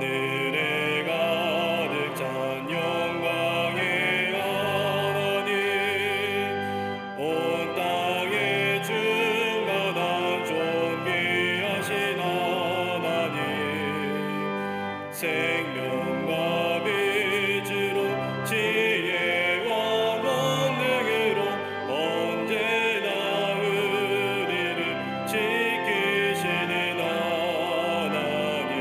하늘에 가득 찬 영광의 하나님, 온 땅에 충만한 존귀하신 하나님, 생명과 빛으로 지혜와 권능으로 언제나 우리를 지키시는 하나님,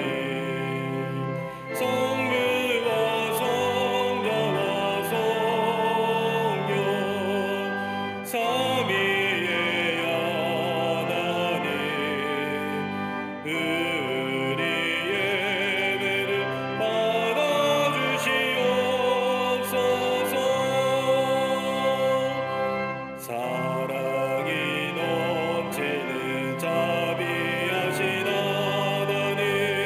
성부와 성자와 성령 삼위의 하나님, 우리 예배를 받아주시옵소서. 사랑이 넘치는 자비하신 하나님,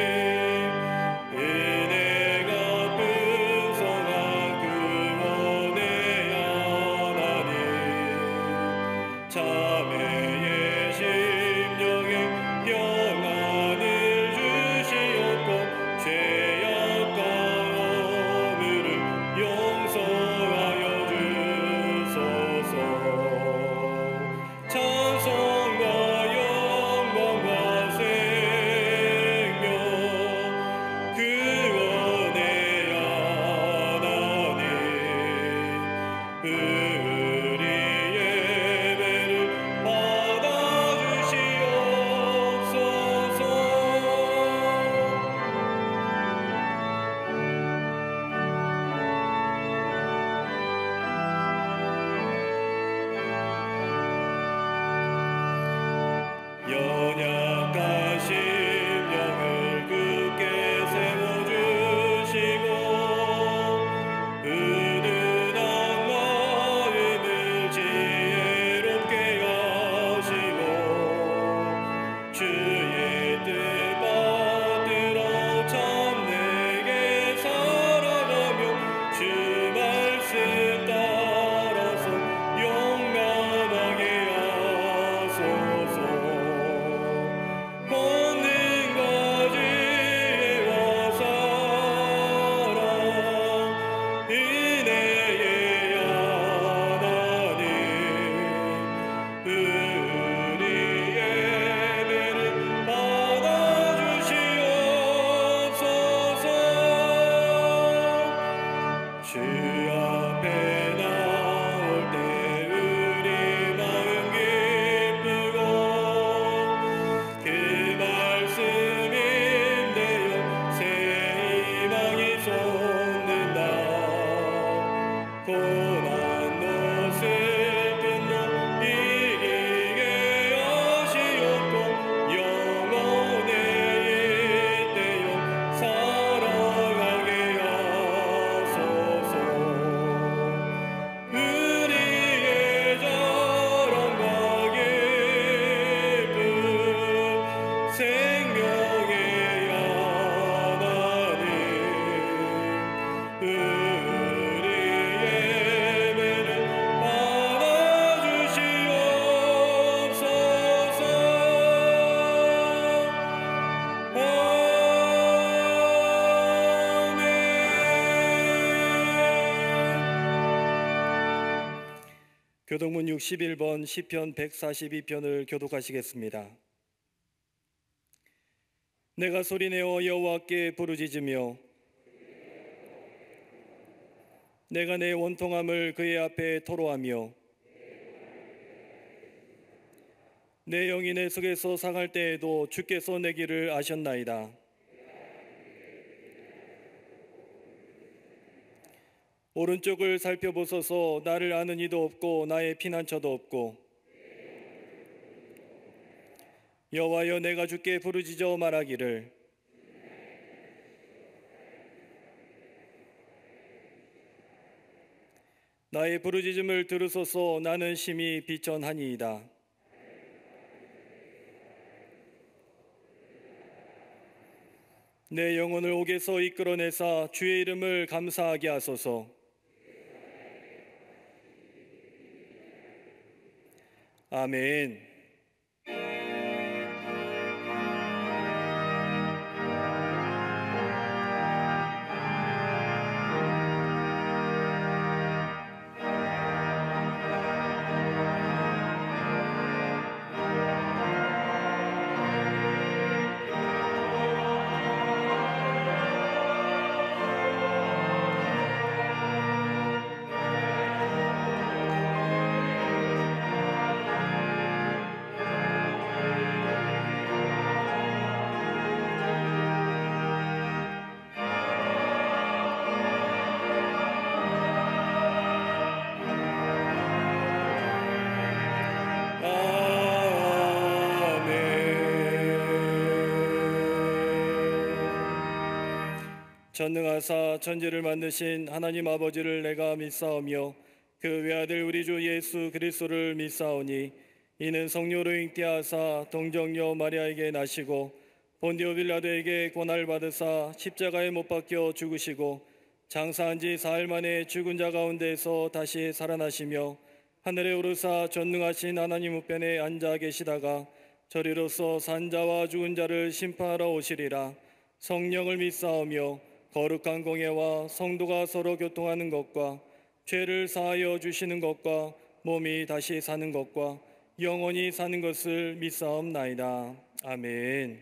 은혜가 풍성한 구원의 하나님, 자매의 심령에 평안을 주시옵고 죄악과 허물을 용서하여 주소서. 찬송과 영광과 생명 구원의 하나님, 우리 예배를 받아주시옵소서. 연약한 심령을 굳게 세워주시고 은은한 마음을 지혜롭게 하시고 주의 뜻 받들어 참되게 살아가며 주 말씀 따라서 용감하게 하소서. 권능과 지혜와 사랑 은혜의 하나님, 우리 예배를 받아주시옵소서. 주 앞에 나올 때 우리 마음 기쁘고 그 말씀 임대요 새 희망이 솟는다. 고난도 슬픔도 이기게 하시옵고 영원에 있대요 살아가게 하소서. 우리의 자랑과 기쁨 생명의 하나님, 우리 예배를 받아주시옵소서. 아멘. 교동문 61번 시편 142편을 교독하시겠습니다. 내가 소리내어 여호와께 부르짖으며 내가 내 원통함을 그의 앞에 토로하며 내 영이 내 속에서 상할 때에도 주께서 내 길을 아셨나이다. 오른쪽을 살펴보소서. 나를 아는 이도 없고 나의 피난처도 없고. 여호와여, 내가 주께 부르짖어 말하기를 나의 부르짖음을 들으소서. 나는 심히 비천하니이다. 내 영혼을 옥에서 이끌어내사 주의 이름을 감사하게 하소서. 아멘. 전능하사 천지를 만드신 하나님 아버지를 내가 믿사오며 그 외아들 우리 주 예수 그리스도를 믿사오니 이는 성령으로 잉태하사 동정녀 마리아에게 나시고 본디오 빌라도에게 고난을 받으사 십자가에 못 박혀 죽으시고 장사한 지 사흘 만에 죽은 자 가운데서 다시 살아나시며 하늘에 오르사 전능하신 하나님 우편에 앉아 계시다가 저리로서 산 자와 죽은 자를 심판하러 오시리라. 성령을 믿사오며 거룩한 공예와 성도가 서로 교통하는 것과 죄를 사하여 주시는 것과 몸이 다시 사는 것과 영원히 사는 것을 믿사옵나이다. 아멘.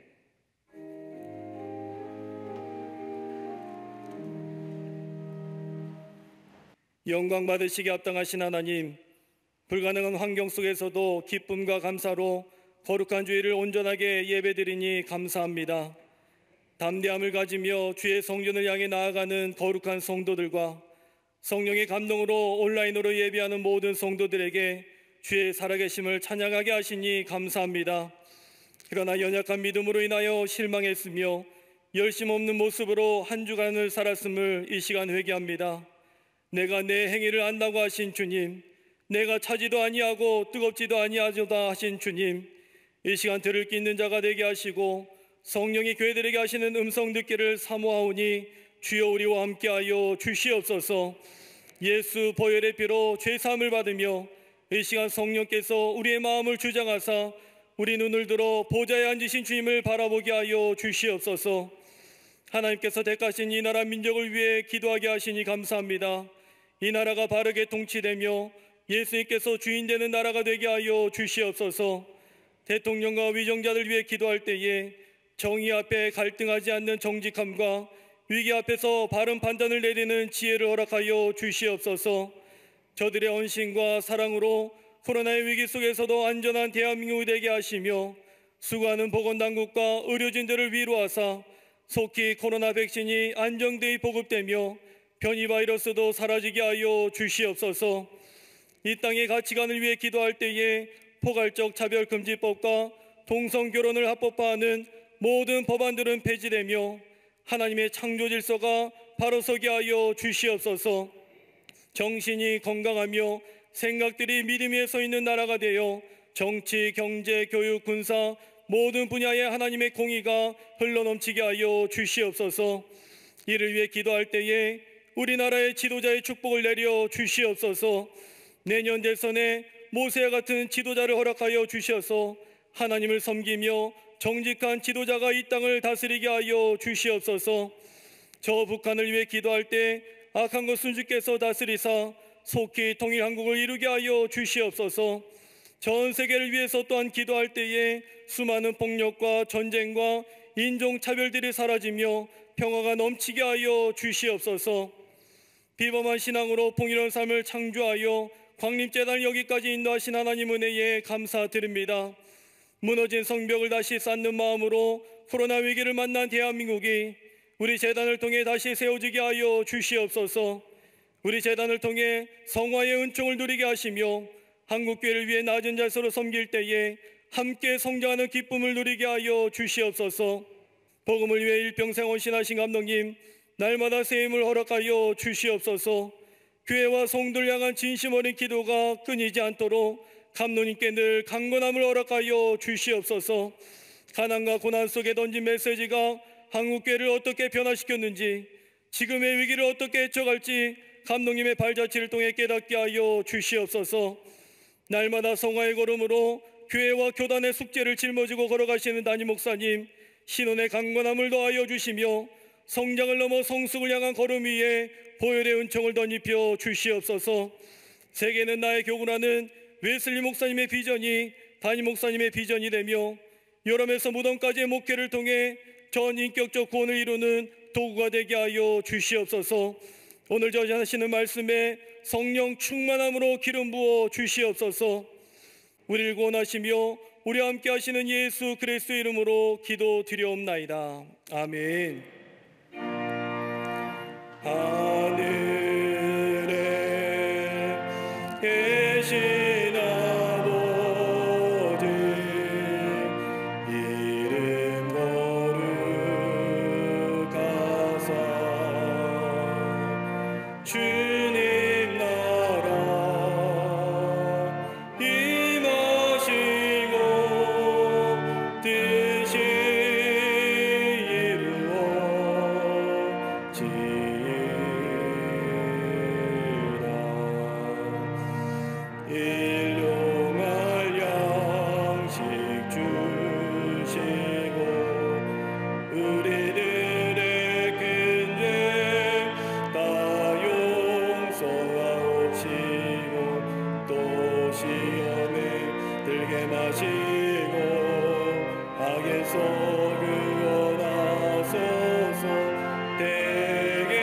영광 받으시기 합당하신 하나님, 불가능한 환경 속에서도 기쁨과 감사로 거룩한 주일을 온전하게 예배드리니 감사합니다. 담대함을 가지며 주의 성전을 향해 나아가는 거룩한 성도들과 성령의 감동으로 온라인으로 예배하는 모든 성도들에게 주의 살아계심을 찬양하게 하시니 감사합니다. 그러나 연약한 믿음으로 인하여 실망했으며 열심 없는 모습으로 한 주간을 살았음을 이 시간 회개합니다. 내가 내 행위를 안다고 하신 주님, 내가 차지도 아니하고 뜨겁지도 아니하도다 하신 주님, 이 시간 들을 기 있는 자가 되게 하시고 성령이 교회들에게 하시는 음성 듣기를 사모하오니 주여 우리와 함께하여 주시옵소서. 예수 보혈의 피로 죄사함을 받으며 이 시간 성령께서 우리의 마음을 주장하사 우리 눈을 들어 보좌에 앉으신 주님을 바라보게 하여 주시옵소서. 하나님께서 택하신 이 나라 민족을 위해 기도하게 하시니 감사합니다. 이 나라가 바르게 통치되며 예수님께서 주인 되는 나라가 되게 하여 주시옵소서. 대통령과 위정자들 위해 기도할 때에 정의 앞에 갈등하지 않는 정직함과 위기 앞에서 바른 판단을 내리는 지혜를 허락하여 주시옵소서. 저들의 헌신과 사랑으로 코로나의 위기 속에서도 안전한 대한민국이 되게 하시며 수고하는 보건당국과 의료진들을 위로하사 속히 코로나 백신이 안정되이 보급되며 변이 바이러스도 사라지게 하여 주시옵소서. 이 땅의 가치관을 위해 기도할 때에 포괄적 차별금지법과 동성결혼을 합법화하는 모든 법안들은 폐지되며 하나님의 창조 질서가 바로 서게 하여 주시옵소서. 정신이 건강하며 생각들이 믿음 위에 서 있는 나라가 되어 정치, 경제, 교육, 군사 모든 분야의 하나님의 공의가 흘러넘치게 하여 주시옵소서. 이를 위해 기도할 때에 우리나라의 지도자의 축복을 내려 주시옵소서. 내년 대선에 모세와 같은 지도자를 허락하여 주셔서 하나님을 섬기며 정직한 지도자가 이 땅을 다스리게 하여 주시옵소서. 저 북한을 위해 기도할 때 악한 것은 주께서 다스리사 속히 통일 한국을 이루게 하여 주시옵소서. 전 세계를 위해서 또한 기도할 때에 수많은 폭력과 전쟁과 인종차별들이 사라지며 평화가 넘치게 하여 주시옵소서. 비범한 신앙으로 풍요로운 삶을 창조하여 광림재단을 여기까지 인도하신 하나님 은혜에 감사드립니다. 무너진 성벽을 다시 쌓는 마음으로 코로나 위기를 만난 대한민국이 우리 재단을 통해 다시 세워지게 하여 주시옵소서. 우리 재단을 통해 성화의 은총을 누리게 하시며 한국교회를 위해 낮은 자세로 섬길 때에 함께 성장하는 기쁨을 누리게 하여 주시옵소서. 복음을 위해 일평생 헌신하신 감독님, 날마다 세임을 허락하여 주시옵소서. 교회와 성도를 향한 진심 어린 기도가 끊이지 않도록 감독님께 늘 강건함을 허락하여 주시옵소서. 가난과 고난 속에 던진 메시지가 한국교회를 어떻게 변화시켰는지, 지금의 위기를 어떻게 헤쳐갈지 감독님의 발자취를 통해 깨닫게 하여 주시옵소서. 날마다 성화의 걸음으로 교회와 교단의 숙제를 짊어지고 걸어가시는 담임 목사님, 신원의 강건함을 더하여 주시며 성장을 넘어 성숙을 향한 걸음 위에 보혈의 은총을 덧입혀 주시옵소서. 세계는 나의 교구라는 웨슬리 목사님의 비전이 담임 목사님의 비전이 되며 여름에서 무덤까지의 목회를 통해 전 인격적 구원을 이루는 도구가 되게 하여 주시옵소서. 오늘 전하시는 말씀에 성령 충만함으로 기름 부어 주시옵소서. 우리를 구원하시며 우리와 함께 하시는 예수 그리스도의 이름으로 기도드리옵나이다. 아멘. 하늘에 계신 아버지 이름 거룩하사 주님 나라 임하시고 뜻이 이루어지리라. 일용할 양식 주시고 우리들의 큰 죄 다 용서하옵시고 또 시험에 들게 마시고 악에서 구원하소서. 대개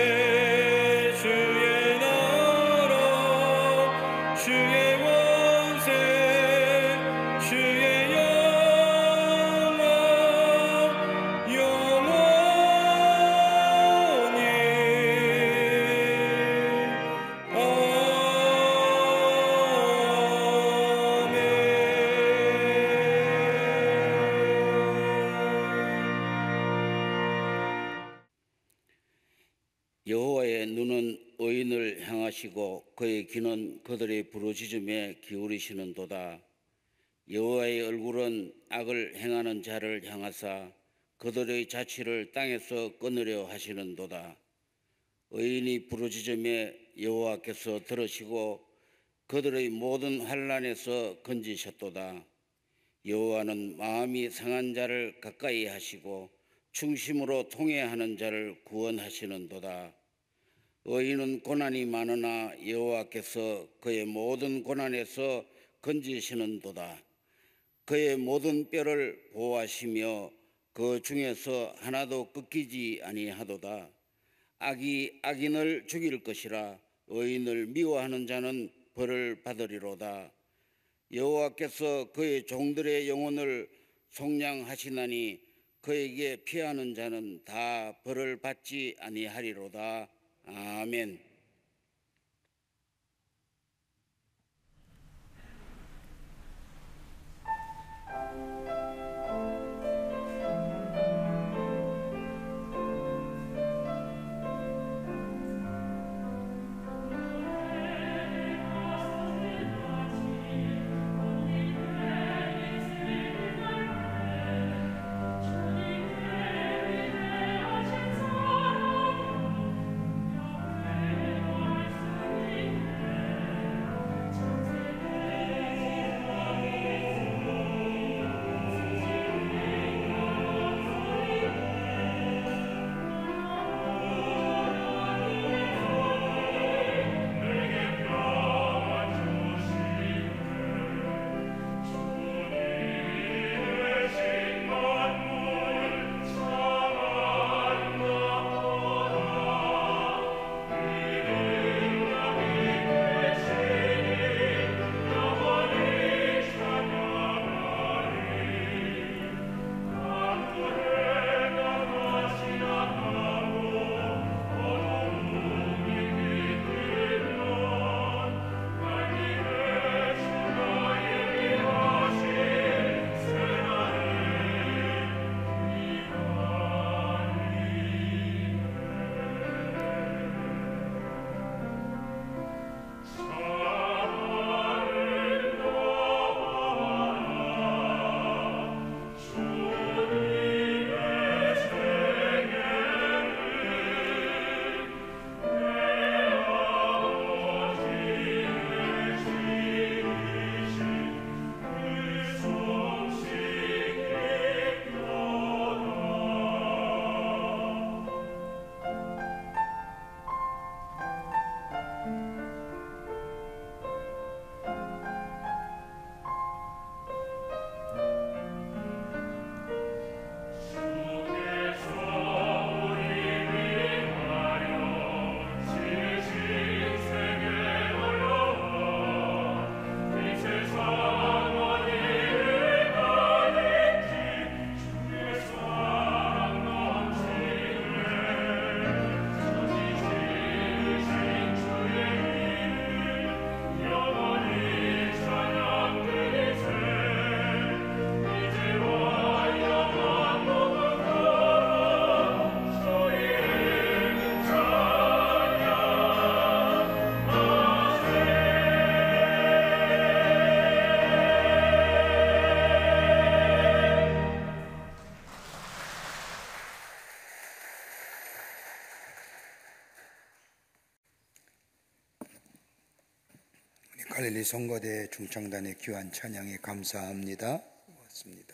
주의 나라 주의 권세 주의 영광 영원히 여호와의 눈은 의인을 향하시고 그의 귀는 그들의 부르짖음에 기울이시는도다. 여호와의 얼굴은 악을 행하는 자를 향하사 그들의 자취를 땅에서 끊으려 하시는도다. 의인이 부르짖음에 여호와께서 들으시고 그들의 모든 환난에서 건지셨도다. 여호와는 마음이 상한 자를 가까이 하시고 충심으로 통회하는 자를 구원하시는도다. 의인은 고난이 많으나 여호와께서 그의 모든 고난에서 건지시는도다. 그의 모든 뼈를 보호하시며 그 중에서 하나도 꺾이지 아니하도다. 악이 악인을 죽일 것이라. 의인을 미워하는 자는 벌을 받으리로다. 여호와께서 그의 종들의 영혼을 속량하시나니 그에게 피하는 자는 다 벌을 받지 아니하리로다. 아멘. 갈릴리 성가대 중창단의 귀한 찬양에 감사합니다. 고맙습니다.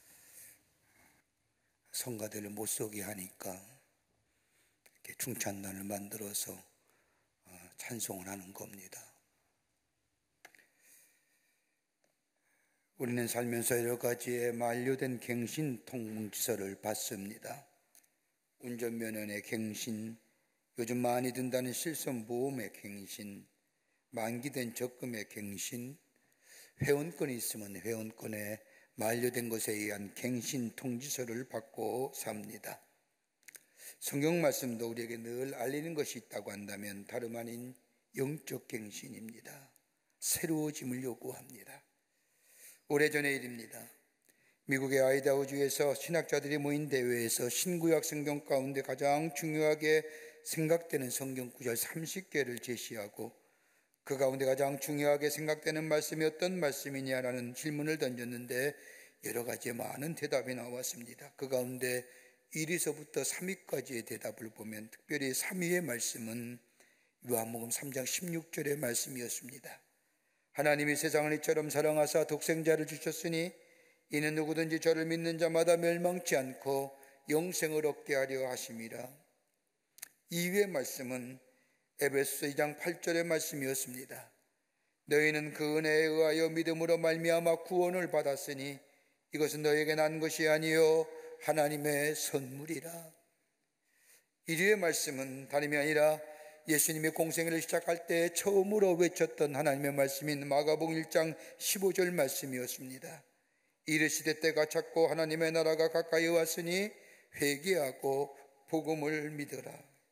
성가대를 못 서게 하니까 이렇게 중창단을 만들어서 찬송을 하는 겁니다. 우리는 살면서 여러 가지의 만료된 갱신 통지서를 받습니다. 운전면허의 갱신, 요즘 많이 든다는 실손보험의 갱신, 만기된 적금의 갱신, 회원권이 있으면 회원권에 만료된 것에 의한 갱신 통지서를 받고 삽니다. 성경 말씀도 우리에게 늘 알리는 것이 있다고 한다면 다름 아닌 영적 갱신입니다. 새로워짐을 요구합니다. 오래전의 일입니다. 미국의 아이다호주에서 신학자들이 모인 대회에서 신구약 성경 가운데 가장 중요하게 생각되는 성경 구절 30개를 제시하고 그 가운데 가장 중요하게 생각되는 말씀이 어떤 말씀이냐라는 질문을 던졌는데 여러 가지의 많은 대답이 나왔습니다. 그 가운데 1위서부터 3위까지의 대답을 보면 특별히 3위의 말씀은 요한복음 3장 16절의 말씀이었습니다. 하나님이 세상을 이처럼 사랑하사 독생자를 주셨으니 이는 누구든지 저를 믿는 자마다 멸망치 않고 영생을 얻게 하려 하심이라. 2위의 말씀은 에베소서 2장 8절의 말씀이었습니다. 너희는 그 은혜에 의하여 믿음으로 말미암아 구원을 받았으니 이것은 너희에게 난 것이 아니요 하나님의 선물이라. 1위의 말씀은 다름이 아니라 예수님의 공생애를 시작할 때 처음으로 외쳤던 하나님의 말씀인 마가복음 1장 15절 말씀이었습니다. 이르시되 때가 찼고 하나님의 나라가 가까이 왔으니 회개하고 복음을 믿어라.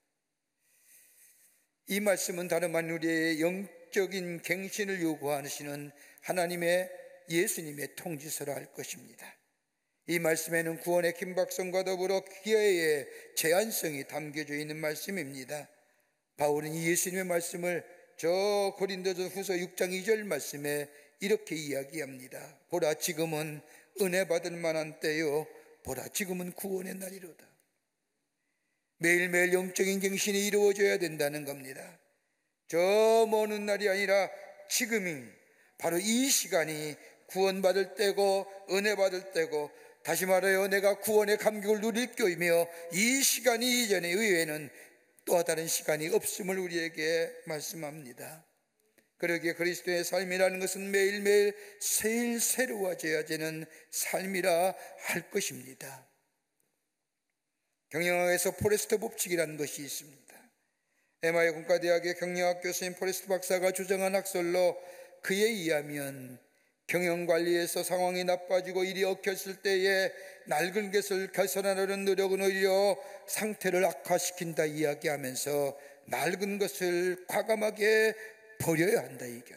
이 말씀은 다름 아닌 우리의 영적인 갱신을 요구하시는 하나님의 예수님의 통지서라 할 것입니다. 이 말씀에는 구원의 긴박성과 더불어 기회의 제한성이 담겨져 있는 말씀입니다. 바울은 이 예수님의 말씀을 저 고린도서 후서 6장 2절 말씀에 이렇게 이야기합니다. 보라 지금은 은혜 받을 만한 때요 보라 지금은 구원의 날이로다. 매일매일 영적인 갱신이 이루어져야 된다는 겁니다. 저 먼 날이 아니라 지금이 바로 이 시간이 구원받을 때고 은혜 받을 때고 다시 말하여 내가 구원의 감격을 누릴 때이며 이 시간이 이전에 의외에는 또 다른 시간이 없음을 우리에게 말씀합니다. 그러기에 그리스도의 삶이라는 것은 매일매일 새일 새로워져야 되는 삶이라 할 것입니다. 경영학에서 포레스트 법칙이라는 것이 있습니다. MI 공과대학의 경영학 교수인 포레스트 박사가 주장한 학설로 그에 의하면 경영관리에서 상황이 나빠지고 일이 엉켰을 때에 낡은 것을 개선하려는 노력은 오히려 상태를 악화시킨다 이야기하면서 낡은 것을 과감하게 버려야 한다 이견.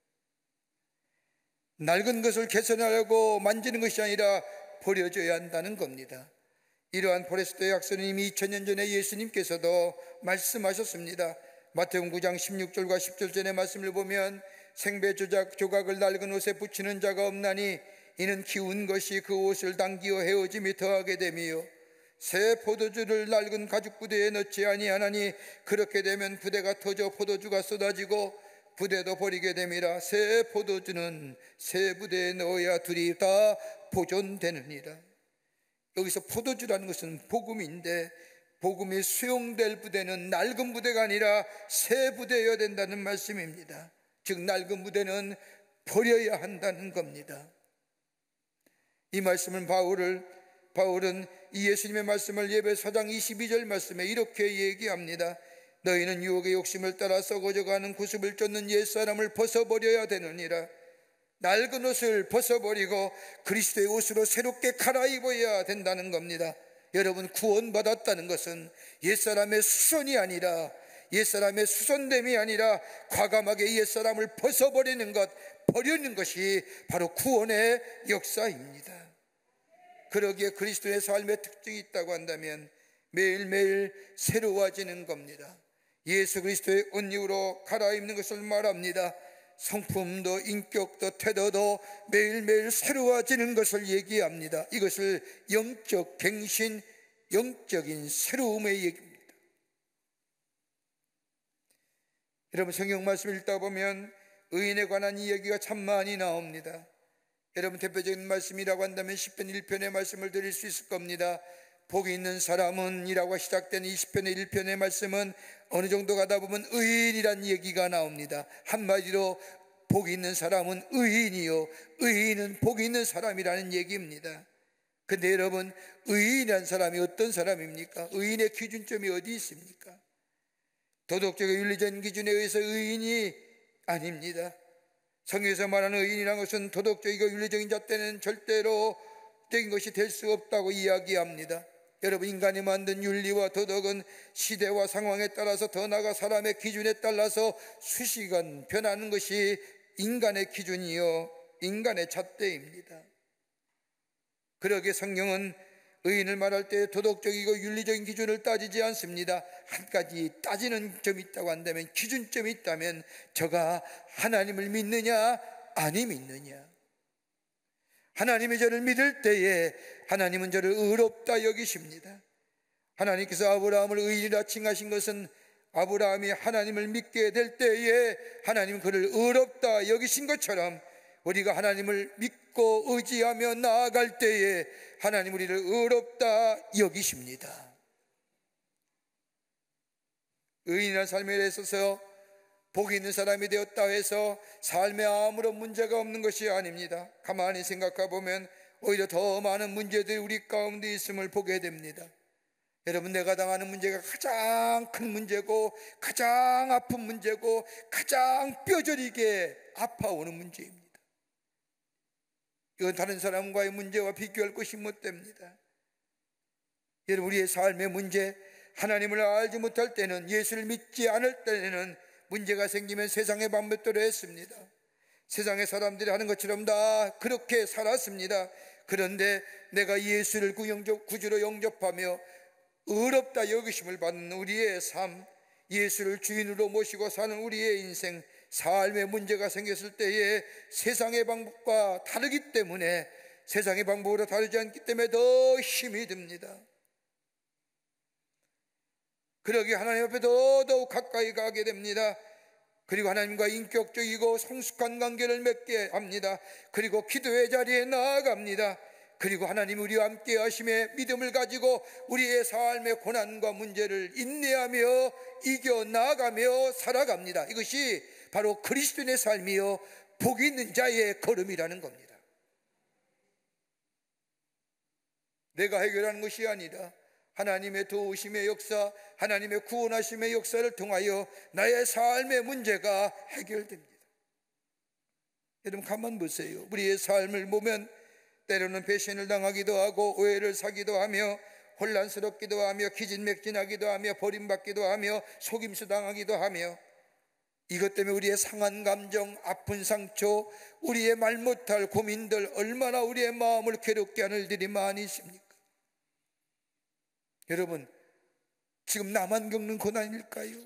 낡은 것을 개선하려고 만지는 것이 아니라 버려져야 한다는 겁니다. 이러한 포레스트의 학설님이 2000년 전에 예수님께서도 말씀하셨습니다. 마태복음 9장 16절과 17절의 말씀을 보면 생배 조각을 낡은 옷에 붙이는 자가 없나니 이는 기운 것이 그 옷을 당기어 헤어짐이 더하게 되며 새 포도주를 낡은 가죽 부대에 넣지 아니하나니 그렇게 되면 부대가 터져 포도주가 쏟아지고 부대도 버리게 됨이라. 새 포도주는 새 부대에 넣어야 둘이 다 보존되느니라. 여기서 포도주라는 것은 복음인데 복음이 수용될 부대는 낡은 부대가 아니라 새 부대여야 된다는 말씀입니다. 즉 낡은 부대는 버려야 한다는 겁니다. 이 말씀은 바울은 이 예수님의 말씀을 예배서 4장 22절 말씀에 이렇게 얘기합니다. 너희는 유혹의 욕심을 따라 썩어져가는 구습을 쫓는 옛사람을 벗어버려야 되느니라. 낡은 옷을 벗어버리고 그리스도의 옷으로 새롭게 갈아입어야 된다는 겁니다. 여러분, 구원받았다는 것은 옛사람의 수선이 아니라 옛사람의 수선됨이 아니라 과감하게 옛사람을 벗어버리는 것, 버리는 것이 바로 구원의 역사입니다. 그러기에 그리스도의 삶의 특징이 있다고 한다면 매일매일 새로워지는 겁니다. 예수 그리스도의 은유로 갈아입는 것을 말합니다. 성품도 인격도 태도도 매일매일 새로워지는 것을 얘기합니다. 이것을 영적 갱신, 영적인 새로움의 얘기입니다. 여러분, 성경 말씀을 읽다 보면 의인에 관한 이야기가 참 많이 나옵니다. 여러분, 대표적인 말씀이라고 한다면 시편 1편의 말씀을 드릴 수 있을 겁니다. 복이 있는 사람은 이라고 시작된 이 시편의 1편의 말씀은 어느 정도 가다 보면 의인이란 얘기가 나옵니다. 한마디로 복이 있는 사람은 의인이요, 의인은 복이 있는 사람이라는 얘기입니다. 근데 여러분, 의인이란 사람이 어떤 사람입니까? 의인의 기준점이 어디 있습니까? 도덕적인 윤리적인 기준에 의해서 의인이 아닙니다. 성경에서 말하는 의인이라는 것은 도덕적이고 윤리적인 잣대는 절대로 적인 것이 될 수 없다고 이야기합니다. 여러분, 인간이 만든 윤리와 도덕은 시대와 상황에 따라서 더 나아가 사람의 기준에 따라서 수시간 변하는 것이 인간의 기준이요, 인간의 잣대입니다. 그러기에 성경은 의인을 말할 때 도덕적이고 윤리적인 기준을 따지지 않습니다. 한 가지 따지는 점이 있다고 한다면, 기준점이 있다면 저가 하나님을 믿느냐 아니 믿느냐. 하나님이 저를 믿을 때에 하나님은 저를 의롭다 여기십니다. 하나님께서 아브라함을 의인이라 칭하신 것은 아브라함이 하나님을 믿게 될 때에 하나님은 그를 의롭다 여기신 것처럼 우리가 하나님을 믿고 의지하며 나아갈 때에 하나님 우리를 의롭다 여기십니다. 의인이라는 삶에 있어서 복이 있는 사람이 되었다 해서 삶에 아무런 문제가 없는 것이 아닙니다. 가만히 생각해 보면 오히려 더 많은 문제들이 우리 가운데 있음을 보게 됩니다. 여러분, 내가 당하는 문제가 가장 큰 문제고 가장 아픈 문제고 가장 뼈저리게 아파오는 문제입니다. 이건 다른 사람과의 문제와 비교할 것이 못 됩니다. 여러분, 우리의 삶의 문제, 하나님을 알지 못할 때는, 예수를 믿지 않을 때는 문제가 생기면 세상의 방법대로 했습니다. 세상의 사람들이 하는 것처럼 다 그렇게 살았습니다. 그런데 내가 예수를 구주로 영접하며 의롭다 여기심을 받는 우리의 삶, 예수를 주인으로 모시고 사는 우리의 인생, 삶의 문제가 생겼을 때에 세상의 방법과 다르기 때문에, 세상의 방법으로 다르지 않기 때문에 더 힘이 듭니다. 그러기에 하나님 앞에 더더욱 가까이 가게 됩니다. 그리고 하나님과 인격적이고 성숙한 관계를 맺게 합니다. 그리고 기도의 자리에 나아갑니다. 그리고 하나님 우리와 함께 하심에 믿음을 가지고 우리의 삶의 고난과 문제를 인내하며 이겨나가며 살아갑니다. 이것이 바로 그리스도인의 삶이요, 복이 있는 자의 걸음이라는 겁니다. 내가 해결하는 것이 아니라 하나님의 도우심의 역사, 하나님의 구원하심의 역사를 통하여 나의 삶의 문제가 해결됩니다. 여러분, 가만 보세요. 우리의 삶을 보면 때로는 배신을 당하기도 하고 오해를 사기도 하며 혼란스럽기도 하며 기진맥진하기도 하며 버림받기도 하며 속임수 당하기도 하며, 이것 때문에 우리의 상한 감정, 아픈 상처, 우리의 말 못할 고민들, 얼마나 우리의 마음을 괴롭게 하는 일들이 많이 있습니까? 여러분, 지금 나만 겪는 고난일까요?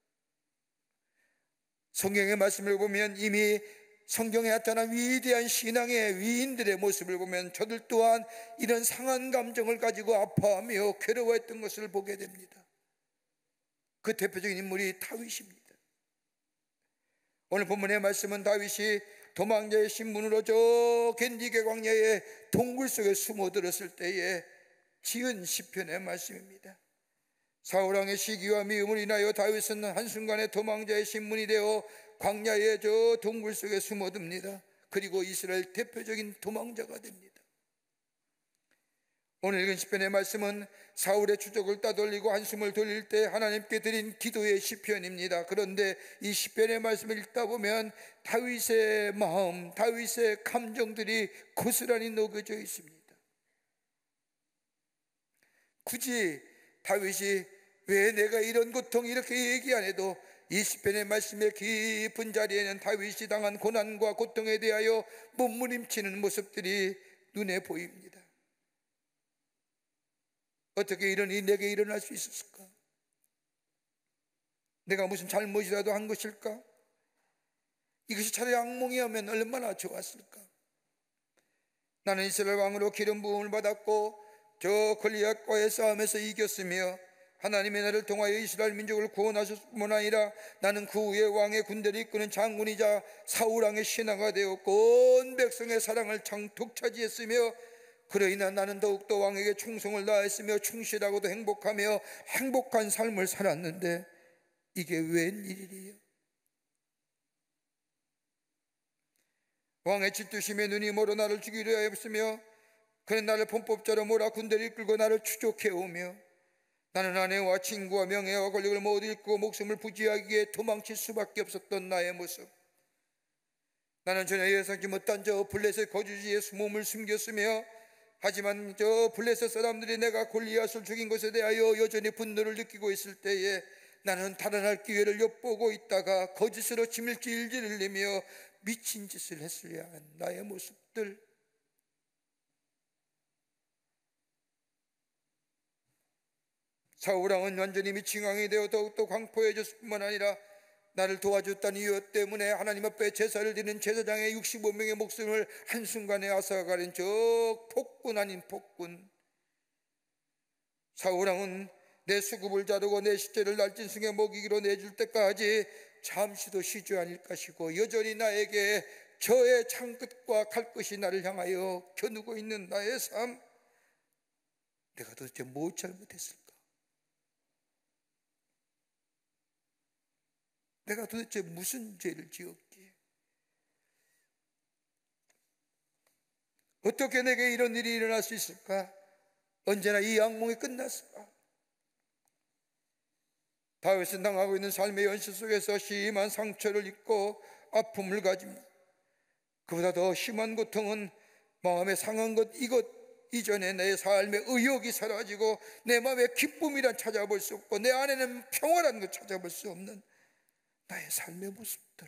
성경의 말씀을 보면, 이미 성경에 나타난 위대한 신앙의 위인들의 모습을 보면 저들 또한 이런 상한 감정을 가지고 아파하며 괴로워했던 것을 보게 됩니다. 그 대표적인 인물이 다윗입니다. 오늘 본문의 말씀은 다윗이 도망자의 신분으로 저 겐디게 광야의 동굴 속에 숨어들었을 때에 지은 시편의 말씀입니다. 사울왕의 시기와 미움을 인하여 다윗은 한순간에 도망자의 신분이 되어 광야의 저 동굴 속에 숨어듭니다. 그리고 이스라엘 대표적인 도망자가 됩니다. 오늘 읽은 시편의 말씀은 사울의 추적을 따돌리고 한숨을 돌릴 때 하나님께 드린 기도의 시편입니다. 그런데 이 시편의 말씀을 읽다 보면 다윗의 마음, 다윗의 감정들이 고스란히 녹여져 있습니다. 굳이 다윗이 왜 내가 이런 고통 이렇게 얘기 안 해도 이 시편의 말씀의 깊은 자리에는 다윗이 당한 고난과 고통에 대하여 몸부림치는 모습들이 눈에 보입니다. 어떻게 이런 일이 내게 일어날 수 있었을까? 내가 무슨 잘못이라도 한 것일까? 이것이 차라리 악몽이었으면 얼마나 좋았을까? 나는 이스라엘 왕으로 기름 부음을 받았고 저 골리앗과의 싸움에서 이겼으며 하나님의 나를 통하여 이스라엘 민족을 구원하셨을 뿐 아니라 나는 그 후에 왕의 군대를 이끄는 장군이자 사울왕의 신하가 되었고 온 백성의 사랑을 장독 차지했으며 그로 인한 나는 더욱더 왕에게 충성을 다했으며 충실하고도 행복하며 행복한 삶을 살았는데 이게 웬일이에요? 왕의 질투심에 눈이 멀어 나를 죽이려 했으며 그는 나를 범법자로 몰아 군대를 이끌고 나를 추적해오며 나는 아내와 친구와 명예와 권력을 모두 잃고 목숨을 부지하기에 도망칠 수밖에 없었던 나의 모습. 나는 전혀 예상치 못한 저 블레셋 거주지에 몸을 숨겼으며 하지만 저 블레셋 사람들이 내가 골리앗을 죽인 것에 대하여 여전히 분노를 느끼고 있을 때에 나는 달아날 기회를 엿보고 있다가 거짓으로 짐을 질질 흘리며 미친 짓을 했으려 한 나의 모습들. 사울왕은 완전히 미친 왕이 되어 더욱더 광포해졌을 뿐만 아니라 나를 도와줬다는 이유 때문에 하나님 앞에 제사를 드리는 제사장의 65명의 목숨을 한순간에 앗아가는 저 폭군 아닌 폭군. 사울왕은 내 수급을 자르고 내 시체를 날짐승에 먹이기로 내줄 때까지 잠시도 쉬지 않을 것이고 여전히 나에게 저의 창끝과 칼끝이 나를 향하여 겨누고 있는 나의 삶. 내가 도대체 뭐 잘못했을까? 내가 도대체 무슨 죄를 지었기에 어떻게 내게 이런 일이 일어날 수 있을까? 언제나 이 악몽이 끝났을까? 다윗은 당하고 있는 삶의 현실 속에서 심한 상처를 입고 아픔을 가집니다. 그보다 더 심한 고통은 마음에 상한 것 이것 이전에 내 삶의 의욕이 사라지고 내 마음에 기쁨이란 찾아볼 수 없고 내 안에는 평화라는 것 찾아볼 수 없는 나의 삶의 모습들.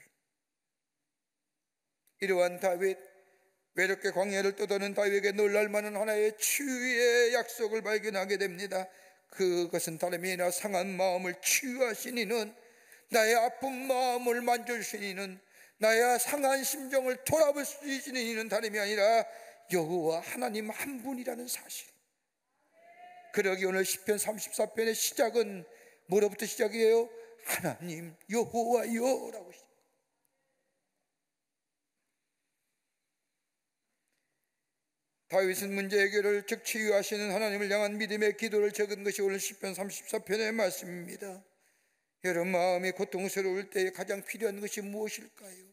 이러한 다윗, 외롭게 광야를 떠도는 다윗에게 놀랄만한 하나의 치유의 약속을 발견하게 됩니다. 그것은 다름이 아니라 상한 마음을 치유하신 이는, 나의 아픈 마음을 만져주신 이는, 나의 상한 심정을 돌아볼 수 있는 이는 다름이 아니라 여호와 하나님 한 분이라는 사실. 그러기 오늘 시편 34편의 시작은 뭐로부터 시작이에요? 하나님 여호와여라고 시작. 다윗은 문제 해결을 즉 치유하시는 하나님을 향한 믿음의 기도를 적은 것이 오늘 시편 34편의 말씀입니다. 여러분 마음이 고통스러울 때 가장 필요한 것이 무엇일까요?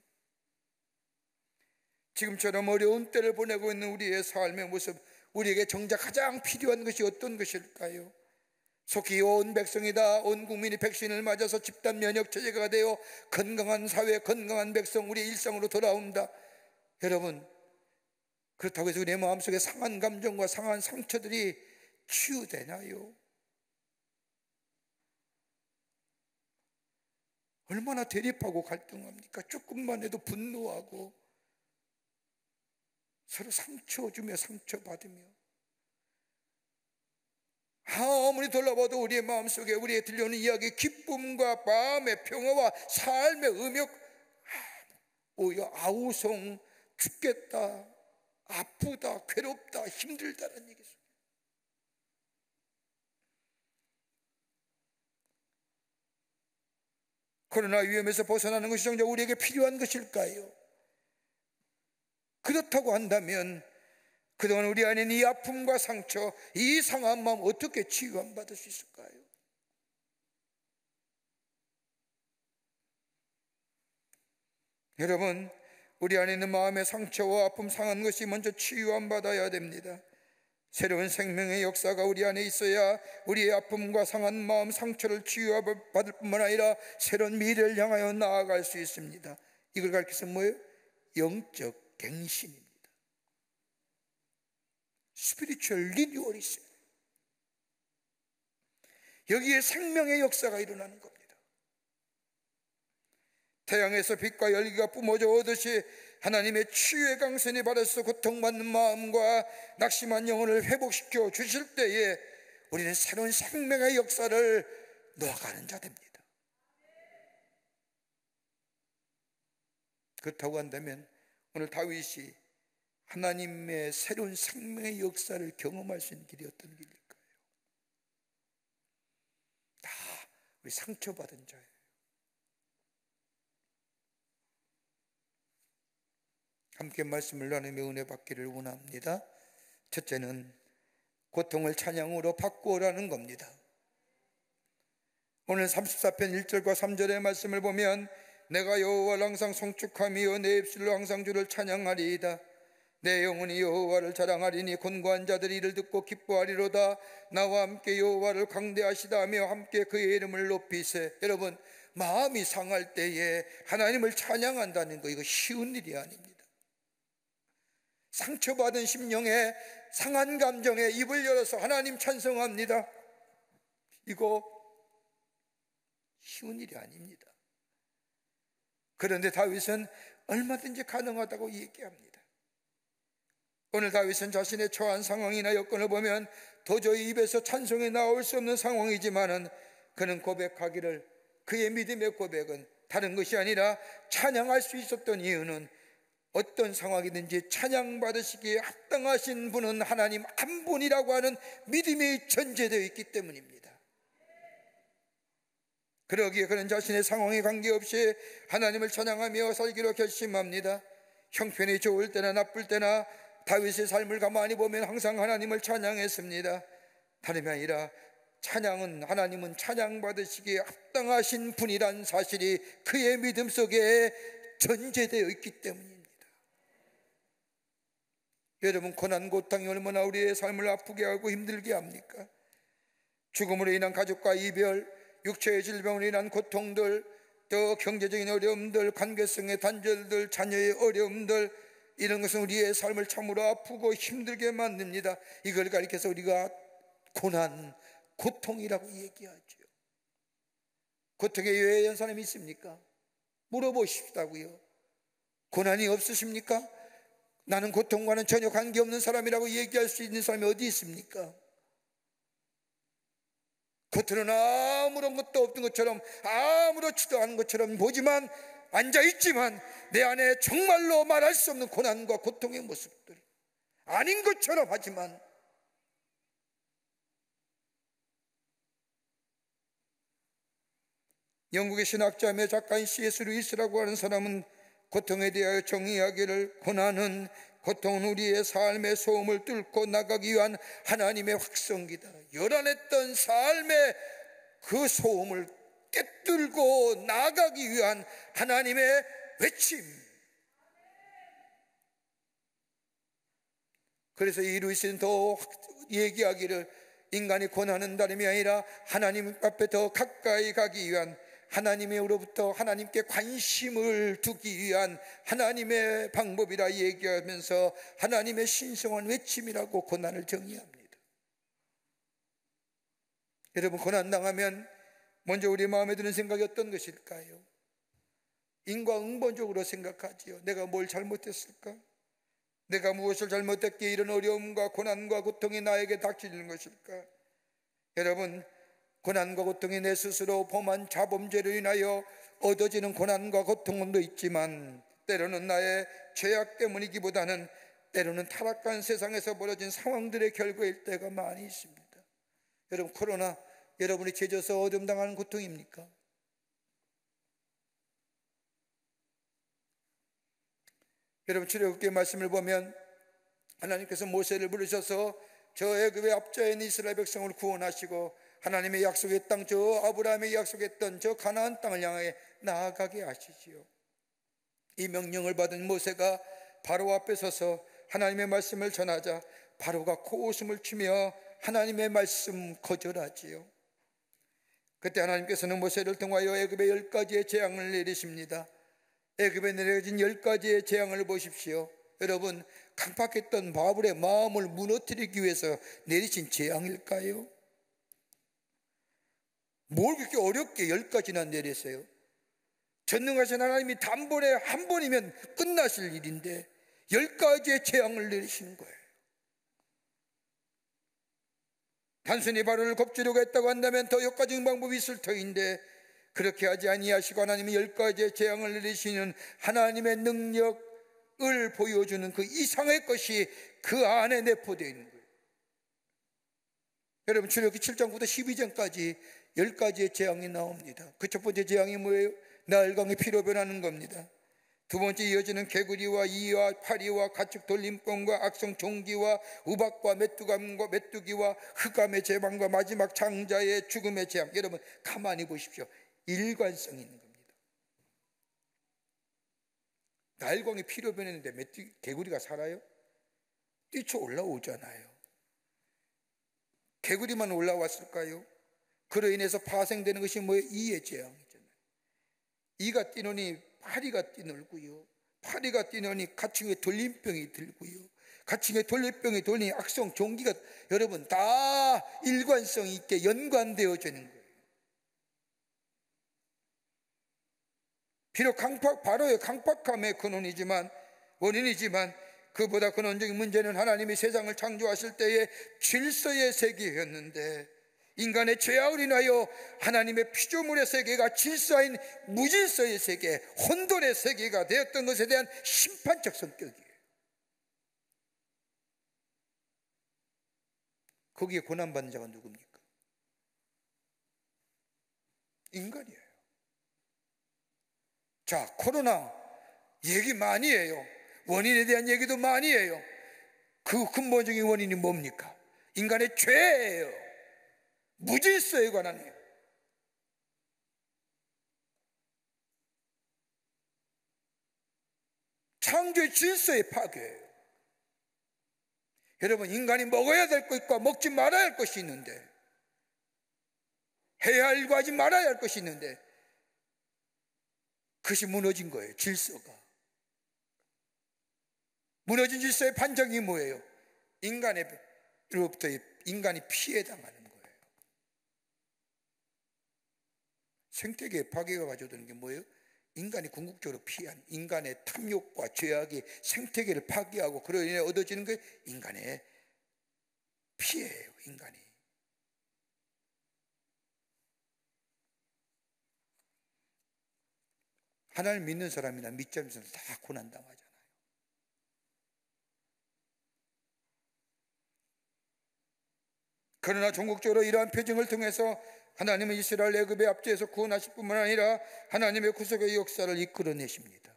지금처럼 어려운 때를 보내고 있는 우리의 삶의 모습, 우리에게 정작 가장 필요한 것이 어떤 것일까요? 속히 온 백성이 다 온 국민이 백신을 맞아서 집단 면역 체제가 되어 건강한 사회, 건강한 백성, 우리의 일상으로 돌아온다. 여러분, 그렇다고 해서 우리의 마음속에 상한 감정과 상한 상처들이 치유되나요? 얼마나 대립하고 갈등합니까? 조금만 해도 분노하고 서로 상처 주며 상처받으며, 아무리 돌아봐도 우리의 마음속에 우리의 들려오는 이야기, 기쁨과 마음의 평화와 삶의 음욕, 오히려 아우성, 죽겠다, 아프다, 괴롭다, 힘들다는 얘기죠. 코로나 위험에서 벗어나는 것이 정작 우리에게 필요한 것일까요? 그렇다고 한다면 그동안 우리 안에 이 아픔과 상처, 이 상한 마음 어떻게 치유받을 수 있을까요? 여러분, 우리 안에 있는 마음의 상처와 아픔, 상한 것이 먼저 치유받아야 됩니다. 새로운 생명의 역사가 우리 안에 있어야 우리의 아픔과 상한 마음, 상처를 치유받을 뿐만 아니라 새로운 미래를 향하여 나아갈 수 있습니다. 이걸 가리켜서 뭐예요? 영적 갱신입니다. 스피리추얼 리뉴얼이 있어요. 여기에 생명의 역사가 일어나는 겁니다. 태양에서 빛과 열기가 뿜어져 오듯이 하나님의 치유의 강선이 받아서 고통받는 마음과 낙심한 영혼을 회복시켜 주실 때에 우리는 새로운 생명의 역사를 놓아가는 자 됩니다. 그렇다고 한다면 오늘 다윗이 하나님의 새로운 생명의 역사를 경험할 수 있는 길이 어떤 길일까요? 우리 상처받은 자예요. 함께 말씀을 나누며 은혜 받기를 원합니다. 첫째는 고통을 찬양으로 바꾸어라는 겁니다. 오늘 34편 1절과 3절의 말씀을 보면 내가 여호와를 항상 송축하며 내 입술로 항상 주를 찬양하리이다. 내 영혼이 여호와를 자랑하리니 곤고한 자들이 이를 듣고 기뻐하리로다. 나와 함께 여호와를 강대하시다며 함께 그의 이름을 높이세. 여러분, 마음이 상할 때에 하나님을 찬양한다는 거, 이거 쉬운 일이 아닙니다. 상처받은 심령에, 상한 감정에 입을 열어서 하나님 찬송합니다. 이거 쉬운 일이 아닙니다. 그런데 다윗은 얼마든지 가능하다고 얘기합니다. 오늘 다윗은 자신의 처한 상황이나 여건을 보면 도저히 입에서 찬송이 나올 수 없는 상황이지만은 그는 고백하기를, 그의 믿음의 고백은 다른 것이 아니라 찬양할 수 있었던 이유는 어떤 상황이든지 찬양받으시기에 합당하신 분은 하나님 한 분이라고 하는 믿음이 전제되어 있기 때문입니다. 그러기에 그는 자신의 상황에 관계없이 하나님을 찬양하며 살기로 결심합니다. 형편이 좋을 때나 나쁠 때나 다윗의 삶을 가만히 보면 항상 하나님을 찬양했습니다. 다름이 아니라 찬양은, 하나님은 찬양받으시기에 합당하신 분이란 사실이 그의 믿음 속에 전제되어 있기 때문입니다. 여러분, 고난 고통이 얼마나 우리의 삶을 아프게 하고 힘들게 합니까? 죽음으로 인한 가족과 이별, 육체의 질병으로 인한 고통들, 또 경제적인 어려움들, 관계성의 단절들, 자녀의 어려움들, 이런 것은 우리의 삶을 참으로 아프고 힘들게 만듭니다. 이걸 가리켜서 우리가 고난, 고통이라고 얘기하죠. 고통에 유해한 사람이 있습니까? 물어보십시다고요. 고난이 없으십니까? 나는 고통과는 전혀 관계없는 사람이라고 얘기할 수 있는 사람이 어디 있습니까? 겉으로는 아무런 것도 없는 것처럼, 아무렇지도 않은 것처럼 보지만, 앉아있지만 내 안에 정말로 말할 수 없는 고난과 고통의 모습들, 아닌 것처럼 하지만 영국의 신학자며 작가인 C.S. 루이스라고 하는 사람은 고통에 대하여 정의하기를, 고난은, 고통은 우리의 삶의 소음을 뚫고 나가기 위한 하나님의 확성기다. 요란했던 삶의 그 소음을 깨뚫고 나가기 위한 하나님의 외침. 그래서 이 루이스는 더 얘기하기를, 인간이 고난은 다름이 아니라 하나님 앞에 더 가까이 가기 위한, 하나님으로부터 하나님께 관심을 두기 위한 하나님의 방법이라 얘기하면서 하나님의 신성한 외침이라고 고난을 정의합니다. 여러분, 고난당하면 먼저 우리 마음에 드는 생각이 어떤 것일까요? 인과응보적으로 생각하지요. 내가 뭘 잘못했을까? 내가 무엇을 잘못했기에 이런 어려움과 고난과 고통이 나에게 닥치는 것일까? 여러분, 고난과 고통이 내 스스로 범한 자범죄로 인하여 얻어지는 고난과 고통도 있지만, 때로는 나의 죄악 때문이기보다는 때로는 타락한 세상에서 벌어진 상황들의 결과일 때가 많이 있습니다. 여러분, 코로나 여러분이 죄져서 어둠당하는 고통입니까? 여러분, 출애굽기 말씀을 보면 하나님께서 모세를 부르셔서 저 애굽의 압자에 있는 이스라엘 백성을 구원하시고 하나님의 약속의 땅, 저 아브라함의 약속했던 저 가나안 땅을 향해 나아가게 하시지요. 이 명령을 받은 모세가 바로 앞에 서서 하나님의 말씀을 전하자 바로가 코웃음을 치며 하나님의 말씀 거절하지요. 그때 하나님께서는 모세를 통하여 애굽에 10가지의 재앙을 내리십니다. 애굽에 내려진 10가지의 재앙을 보십시오. 여러분, 강팍했던 바벨의 마음을 무너뜨리기 위해서 내리신 재앙일까요? 뭘 그렇게 어렵게 10가지나 내렸어요? 전능하신 하나님이 단번에 한 번이면 끝나실 일인데 10가지의 재앙을 내리시는 거예요. 단순히 바로를 겁주려고 했다고 한다면 더 역가적인 방법이 있을 터인데, 그렇게 하지 아니하시고 하나님이 10가지의 재앙을 내리시는 하나님의 능력을 보여주는 그 이상의 것이 그 안에 내포되어 있는 거예요. 여러분, 출애굽기 7장부터 12장까지 10가지의 재앙이 나옵니다. 그 첫 번째 재앙이 뭐예요? 나일강이 피로 변하는 겁니다. 두 번째 이어지는 개구리와 이와 파리와 가축 돌림병과 악성 종기와 우박과 메뚜기와 흑암의 재앙과 마지막 장자의 죽음의 재앙. 여러분 가만히 보십시오. 일관성이 있는 겁니다. 나일강이 피로 변했는데 개구리가 살아요? 뛰쳐 올라오잖아요. 개구리만 올라왔을까요? 그로 인해서 파생되는 것이 뭐예요? 이의 재앙이잖아요. 이가 뛰노니 파리가 뛰놀고요. 파리가 뛰노니 가축의 돌림병이 들고요. 가축의 돌림병이 돌리니 악성 종기가 여러분 다 일관성 있게 연관되어지는 거예요. 비록 바로의 강팍함의 원인이지만 그보다 근원적인 문제는 하나님이 세상을 창조하실 때의 질서의 세계였는데 인간의 죄악을 인하여 하나님의 피조물의 세계가 질서인 무질서의 세계, 혼돈의 세계가 되었던 것에 대한 심판적 성격이에요. 거기에 고난받는 자가 누굽니까? 인간이에요. 자, 코로나 얘기 많이 해요. 원인에 대한 얘기도 많이 해요. 그 근본적인 원인이 뭡니까? 인간의 죄예요. 무질서에 관한해요. 창조의 질서의 파괴예요. 여러분 인간이 먹어야 될 것과 먹지 말아야 할 것이 있는데, 해야 할 일과 하지 말아야 할 것이 있는데 그것이 무너진 거예요. 질서가 무너진 질서의 반정이 뭐예요? 인간으로부터 인간이 피해당하는 거예요. 생태계의 파괴가 가져오는 게 뭐예요? 인간이 궁극적으로 피한 인간의 탐욕과 죄악이 생태계를 파괴하고 그로 인해 얻어지는 게 인간의 피해예요. 인간이 하나님 믿는 사람이나 믿지 않는 사람 다 고난당하잖아요. 그러나 종국적으로 이러한 표징을 통해서 하나님은 이스라엘 애굽의 압제에서 구원하실 뿐만 아니라 하나님의 구속의 역사를 이끌어내십니다.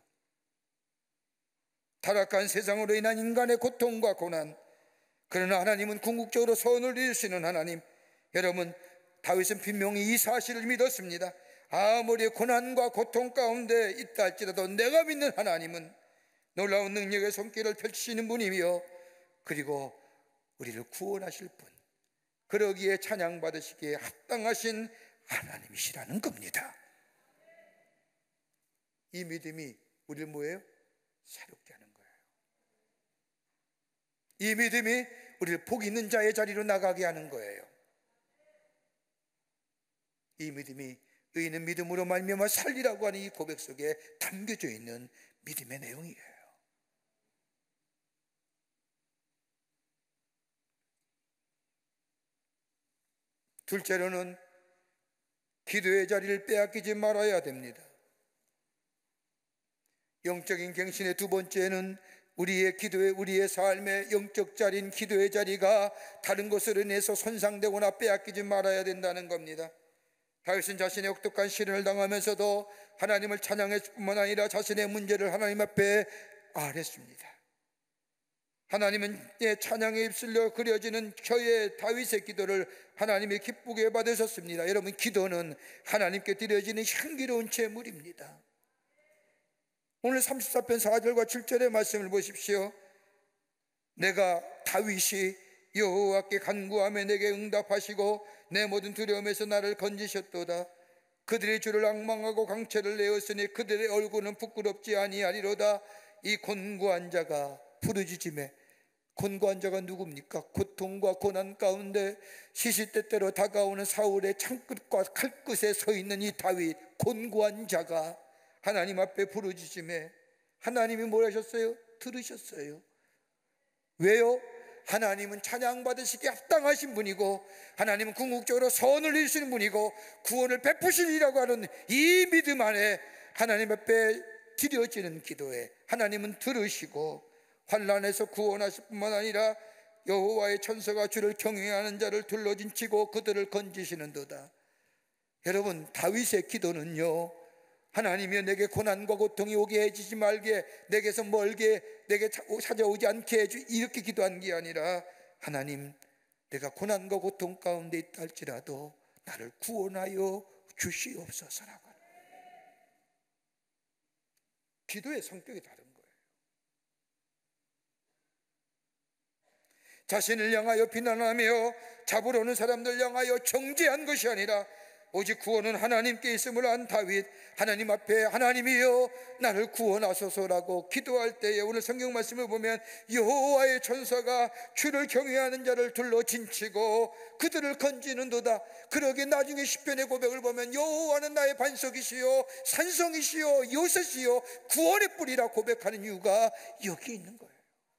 타락한 세상으로 인한 인간의 고통과 고난, 그러나 하나님은 궁극적으로 선을 이루시는 하나님. 여러분 다윗은 분명히 이 사실을 믿었습니다. 아무리 고난과 고통 가운데 있다 할지라도 내가 믿는 하나님은 놀라운 능력의 손길을 펼치시는 분이며 그리고 우리를 구원하실 분, 그러기에 찬양받으시기에 합당하신 하나님이시라는 겁니다. 이 믿음이 우리를 뭐예요? 새롭게 하는 거예요. 이 믿음이 우리를 복 있는 자의 자리로 나가게 하는 거예요. 이 믿음이 의인은 믿음으로 말미암아 살리라고 하는 이 고백 속에 담겨져 있는 믿음의 내용이에요. 둘째로는 기도의 자리를 빼앗기지 말아야 됩니다. 영적인 갱신의 두 번째는 우리의 삶의 영적 자리인 기도의 자리가 다른 것으로 인해서 손상되거나 빼앗기지 말아야 된다는 겁니다. 다윗은 자신의 혹독한 시련을 당하면서도 하나님을 찬양했을 뿐만 아니라 자신의 문제를 하나님 앞에 아뢰습니다. 하나님은 찬양에 입술로 그려지는 저의 다윗의 기도를 하나님이 기쁘게 받으셨습니다. 여러분 기도는 하나님께 드려지는 향기로운 제물입니다. 오늘 34편 4절과 7절의 말씀을 보십시오. 내가 다윗이 여호와께 간구하며 내게 응답하시고 내 모든 두려움에서 나를 건지셨도다. 그들의 주를 앙망하고 강체를 내었으니 그들의 얼굴은 부끄럽지 아니하리로다. 이 곤고한 자가 부르짖음에, 곤고한 자가 누굽니까? 고통과 고난 가운데 시시때때로 다가오는 사울의 창끝과 칼끝에 서 있는 이 다윗, 곤고한 자가 하나님 앞에 부르짖음에 하나님이 뭘 하셨어요? 들으셨어요. 왜요? 하나님은 찬양받으시기에 합당하신 분이고 하나님은 궁극적으로 선을 이루시는 분이고 구원을 베푸시리라고 하는 이 믿음 안에 하나님 앞에 드려지는 기도에 하나님은 들으시고 환난에서 구원하실 뿐만 아니라 여호와의 천사가 주를 경외하는 자를 둘러진치고 그들을 건지시는도다. 여러분, 다윗의 기도는요, 하나님이여 내게 고난과 고통이 오게 해주지 말게, 내게서 멀게, 내게 찾아오지 않게 해주, 이렇게 기도한 게 아니라, 하나님, 내가 고난과 고통 가운데 있다 할지라도 나를 구원하여 주시옵소서라고. 기도의 성격이 다른 거예요. 자신을 향하여 비난하며 잡으러 오는 사람들 향하여 정죄한 것이 아니라 오직 구원은 하나님께 있음을 안 다윗, 하나님 앞에 하나님이여 나를 구원하소서라고 기도할 때에, 오늘 성경 말씀을 보면 여호와의 천사가 주를 경외하는 자를 둘러 진치고 그들을 건지는도다. 그러게 나중에 시편의 고백을 보면 여호와는 나의 반석이시요 산성이시요 요새시요 구원의 뿌리라 고백하는 이유가 여기 있는 거예요.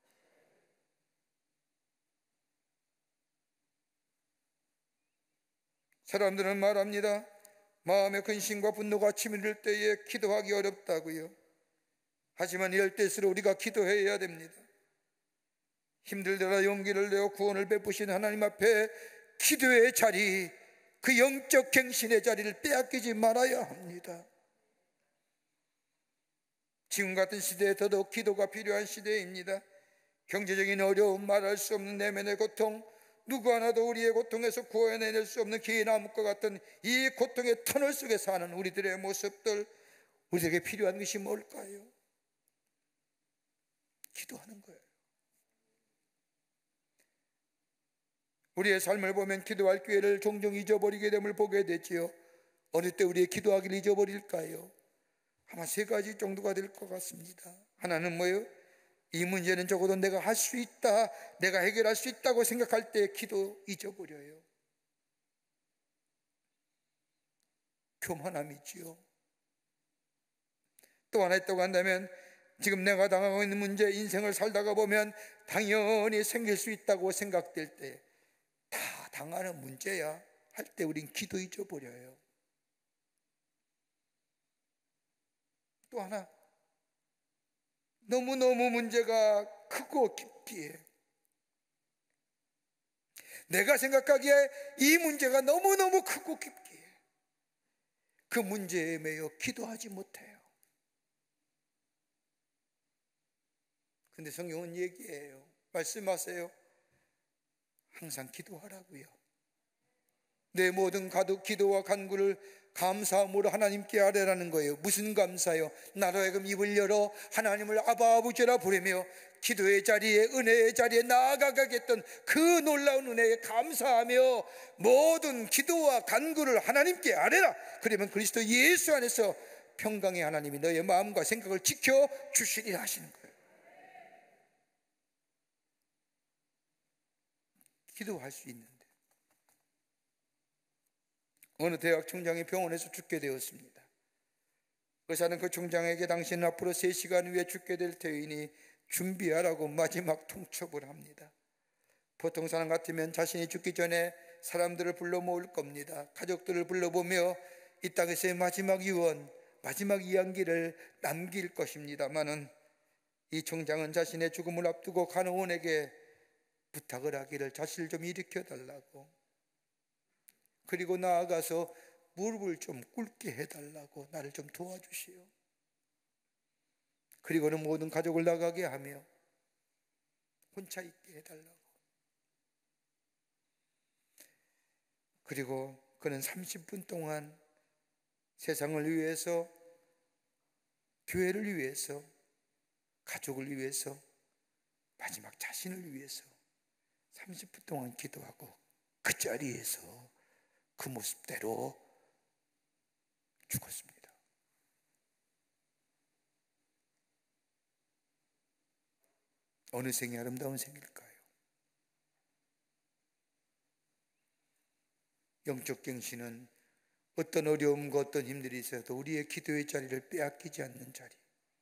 사람들은 말합니다. 마음의 근심과 분노가 치밀을 때에 기도하기 어렵다고요. 하지만 이럴 때일수록 우리가 기도해야 됩니다. 힘들더라 용기를 내어 구원을 베푸신 하나님 앞에 기도의 자리, 그 영적 갱신의 자리를 빼앗기지 말아야 합니다. 지금 같은 시대에 더더욱 기도가 필요한 시대입니다. 경제적인 어려움, 말할 수 없는 내면의 고통, 누구 하나도 우리의 고통에서 구원해낼 수 없는 기나무과 같은 이 고통의 터널 속에 사는 우리들의 모습들, 우리에게 필요한 것이 뭘까요? 기도하는 거예요. 우리의 삶을 보면 기도할 기회를 종종 잊어버리게 됨을 보게 되지요. 어느 때 우리의 기도하기를 잊어버릴까요? 아마 세 가지 정도가 될 것 같습니다. 하나는 뭐예요? 이 문제는 적어도 내가 할 수 있다, 내가 해결할 수 있다고 생각할 때 기도 잊어버려요. 교만함이지요. 또 하나 있다고 한다면, 지금 내가 당하고 있는 문제, 인생을 살다가 보면 당연히 생길 수 있다고 생각될 때, 다 당하는 문제야 할 때 우린 기도 잊어버려요. 또 하나, 너무너무 문제가 크고 깊기에, 내가 생각하기에 이 문제가 너무너무 크고 깊기에 그 문제에 매여 기도하지 못해요. 근데 성경은 얘기해요. 말씀하세요. 항상 기도하라고요. 내 모든 기도와 간구를 감사함으로 하나님께 아뢰라는 거예요. 무슨 감사요? 나로 하여금 입을 열어 하나님을 아바 아버지라 부르며 기도의 자리에, 은혜의 자리에 나아가겠던 그 놀라운 은혜에 감사하며 모든 기도와 간구를 하나님께 아뢰라. 그러면 그리스도 예수 안에서 평강의 하나님이 너의 마음과 생각을 지켜주시리라 하시는 거예요. 기도할 수 있는데, 어느 대학 총장이 병원에서 죽게 되었습니다. 의사는 그 총장에게 당신은 앞으로 3시간 후에 죽게 될 터이니 준비하라고 마지막 통첩을 합니다. 보통 사람 같으면 자신이 죽기 전에 사람들을 불러 모을 겁니다. 가족들을 불러보며 이 땅에서의 마지막 유언, 마지막 이야기를 남길 것입니다마는 이 총장은 자신의 죽음을 앞두고 간호원에게 부탁을 하기를 자신을 좀 일으켜달라고, 그리고 나아가서 무릎을 좀 꿇게 해달라고, 나를 좀 도와주시오. 그리고는 모든 가족을 나가게 하며 혼자 있게 해달라고. 그리고 그는 30분 동안 세상을 위해서, 교회를 위해서, 가족을 위해서, 마지막 자신을 위해서 30분 동안 기도하고 그 자리에서 그 모습대로 죽었습니다. 어느 생이 아름다운 생일까요? 영적 갱신은 어떤 어려움과 어떤 힘들이 있어도 우리의 기도의 자리를 빼앗기지 않는 자리.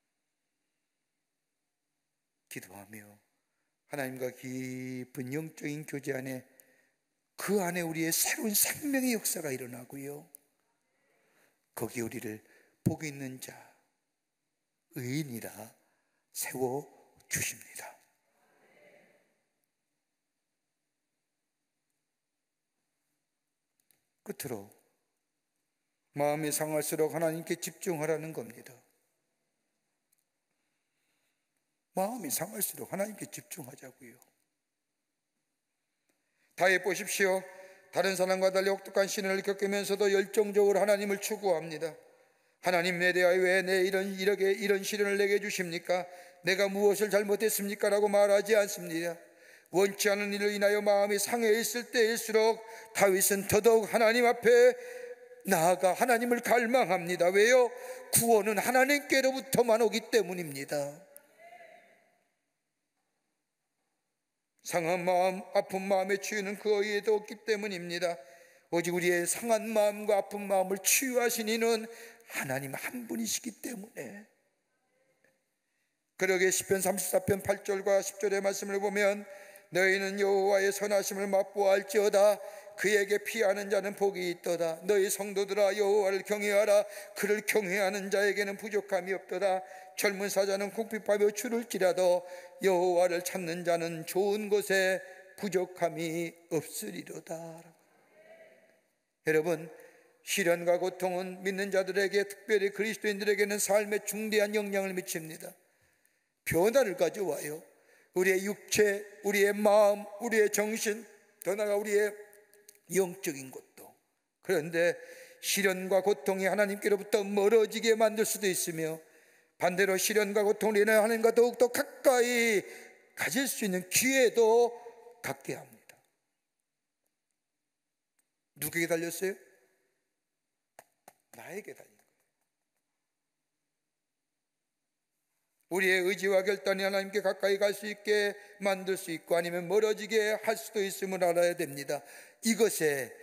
기도하며 하나님과 깊은 영적인 교제 안에, 그 안에 우리의 새로운 생명의 역사가 일어나고요, 거기에 우리를 복 있는 자, 의인이라 세워주십니다. 끝으로 마음이 상할수록 하나님께 집중하라는 겁니다. 마음이 상할수록 하나님께 집중하자고요. 다윗 보십시오. 다른 사람과 달리 혹독한 시련을 겪으면서도 열정적으로 하나님을 추구합니다. 하나님, 내 대하여 왜 이런 시련을 내게 주십니까? 내가 무엇을 잘못했습니까? 라고 말하지 않습니다. 원치 않은 일로 인하여 마음이 상해 있을 때일수록 다윗은 더더욱 하나님 앞에 나아가 하나님을 갈망합니다. 왜요? 구원은 하나님께로부터만 오기 때문입니다. 상한 마음, 아픈 마음의 치유는 그 어디에도 없기 때문입니다. 오직 우리의 상한 마음과 아픈 마음을 치유하신 이는 하나님 한 분이시기 때문에. 그러게 시편 34편 8절과 10절의 말씀을 보면 너희는 여호와의 선하심을 맛보아할지어다. 그에게 피하는 자는 복이 있도다. 너희 성도들아, 여호와를 경외하라. 그를 경외하는 자에게는 부족함이 없도다. 젊은 사자는 궁핍하며 추를지라도 여호와를 찾는 자는 좋은 곳에 부족함이 없으리로다. 여러분, 시련과 고통은 믿는 자들에게, 특별히 그리스도인들에게는 삶에 중대한 영향을 미칩니다. 변화를 가져와요. 우리의 육체, 우리의 마음, 우리의 정신, 더 나아가 우리의 영적인 것도. 그런데 시련과 고통이 하나님께로부터 멀어지게 만들 수도 있으며, 반대로 시련과 고통을 인해 하나님과 더욱더 가까이 가질 수 있는 기회도 갖게 합니다. 누구에게 달렸어요? 나에게 달린 거예요. 우리의 의지와 결단이 하나님께 가까이 갈 수 있게 만들 수 있고, 아니면 멀어지게 할 수도 있음을 알아야 됩니다. 이것의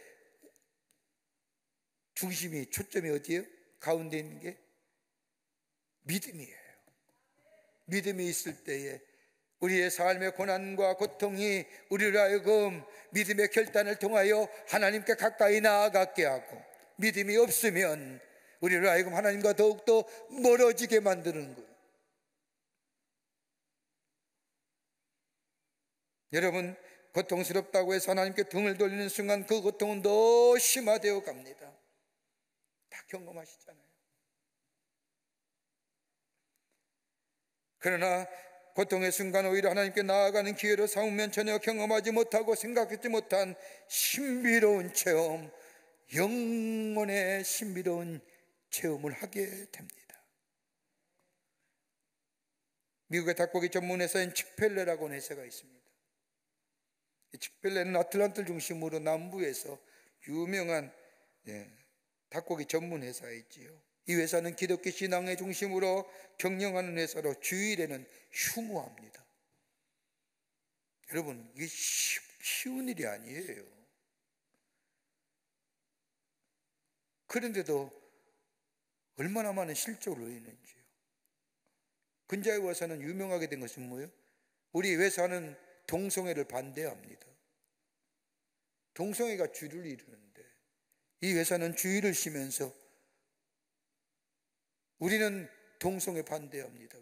중심이, 초점이 어디예요? 가운데 있는 게 믿음이에요. 믿음이 있을 때에 우리의 삶의 고난과 고통이 우리를 하여금 믿음의 결단을 통하여 하나님께 가까이 나아가게 하고, 믿음이 없으면 우리를 하여금 하나님과 더욱더 멀어지게 만드는 거예요. 여러분, 고통스럽다고 해서 하나님께 등을 돌리는 순간 그 고통은 더 심화되어 갑니다. 다 경험하시잖아요. 그러나 고통의 순간 오히려 하나님께 나아가는 기회로 삼으면 전혀 경험하지 못하고 생각하지 못한 신비로운 체험, 영혼의 신비로운 체험을 하게 됩니다. 미국의 닭고기 전문 회사인 칙펠레라고 하는 회사가 있습니다. 이 칙펠레는 아틀란타를 중심으로 남부에서 유명한 닭고기 전문 회사이지요. 이 회사는 기독교 신앙의 중심으로 경영하는 회사로 주일에는 휴무합니다. 여러분, 이게 쉬운 일이 아니에요. 그런데도 얼마나 많은 실적을 올리는지요. 근자에 와서는 유명하게 된 것은 뭐예요? 우리 회사는 동성애를 반대합니다. 동성애가 주를 이루는데 이 회사는 주의를 쉬면서 우리는 동성애 반대합니다.